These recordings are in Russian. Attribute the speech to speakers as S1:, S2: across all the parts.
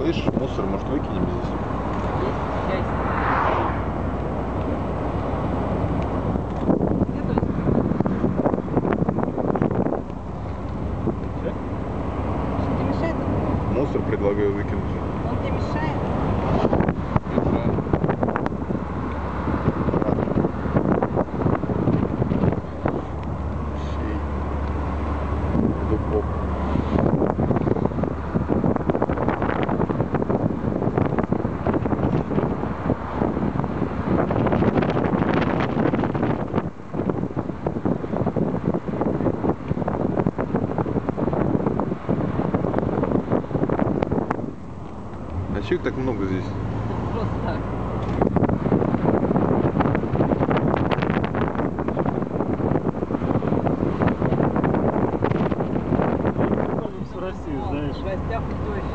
S1: Слышь, мусор, может, выкинем здесь? Мусор предлагаю выкинуть.
S2: Он тебе мешает?
S1: А чего их так много здесь?
S2: Просто так.
S3: В России, знаешь.
S2: В гостях дождь.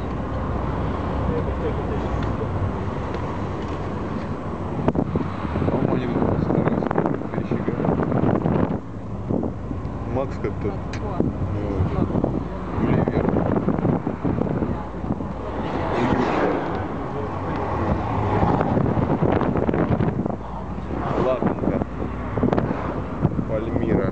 S1: По-моему, они перещеголяют. Макс как-то Гулливер. Ладненько. Пальмира.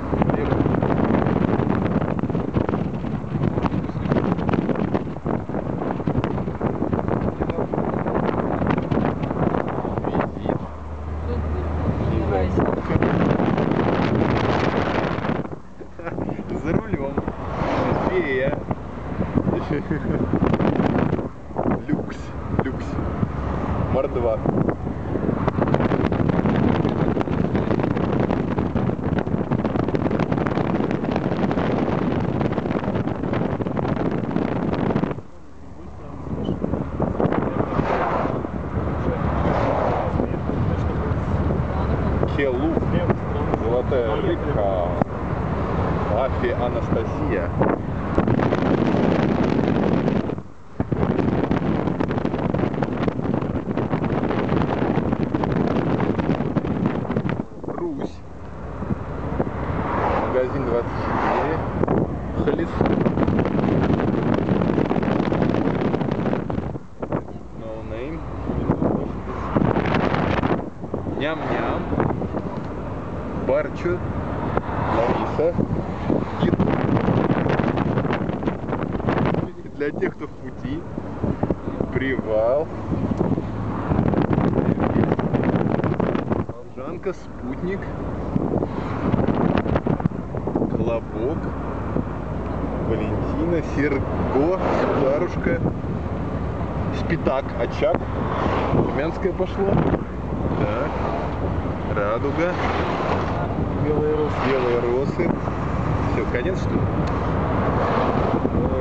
S1: За рулем. Фея. Люкс. Люкс. Мордва. Келу. Золотая рыбка. Афи Анастасия. Русь. Магазин 24. Хлест. No name. Ням-ням. Барчу. Лариса. Для тех, кто в пути. Привал. Волжанка, спутник. Колобок. Валентина, Серго, Старушка. Спитак, очаг. Румянское пошло. Так. Радуга.
S3: Белые росы.
S1: Белые росы. Все, конец, что ли?